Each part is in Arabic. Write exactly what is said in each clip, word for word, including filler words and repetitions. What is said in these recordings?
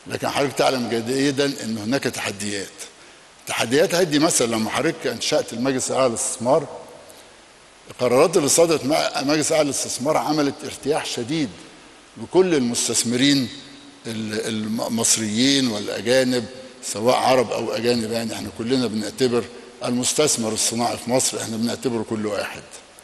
لكن حضرتك تعلم جيدا ان هناك تحديات. تحديات هدي مثلا لما حضرتك انشات المجلس الاعلى للاستثمار، القرارات اللي صدرت مع مجلس الاعلى للاستثمار عملت ارتياح شديد لكل المستثمرين المصريين والاجانب سواء عرب او اجانب. يعني احنا كلنا بنعتبر المستثمر الصناعي في مصر احنا بنعتبره كل واحد.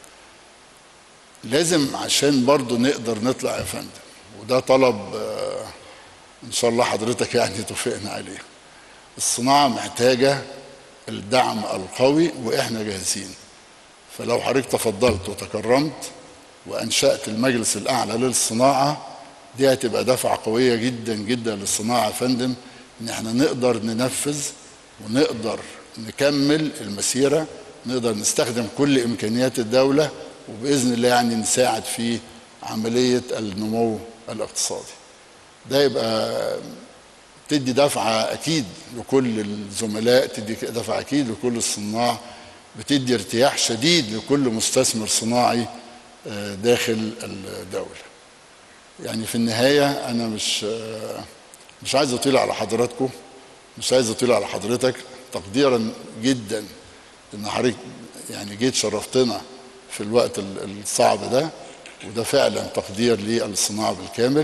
لازم عشان برضو نقدر نطلع يا فندم، وده طلب آه ان شاء الله حضرتك يعني توافقنا عليه. الصناعه محتاجه الدعم القوي واحنا جاهزين. فلو حضرتك تفضلت وتكرمت وانشات المجلس الاعلى للصناعه، دي هتبقى دفعه قويه جدا جدا للصناعه يا فندم، ان احنا نقدر ننفذ ونقدر نكمل المسيره، نقدر نستخدم كل امكانيات الدوله، وباذن الله يعني نساعد في عمليه النمو الاقتصادي. ده يبقى تدي دفعه اكيد لكل الزملاء، تدي دفعه اكيد لكل الصناع، بتدي ارتياح شديد لكل مستثمر صناعي داخل الدوله. يعني في النهايه انا مش مش عايز اطيل على حضراتكم، مش عايز اطيل على حضرتك، تقديرا جدا ان حضرتك يعني جيت شرفتنا في الوقت الصعب ده، وده فعلا تقدير للصناعه بالكامل.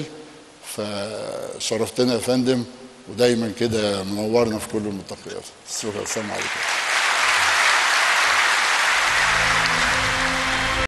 فشرفتنا يا فندم، ودايما كده منورنا في كل الملتقيات. السلام عليكم.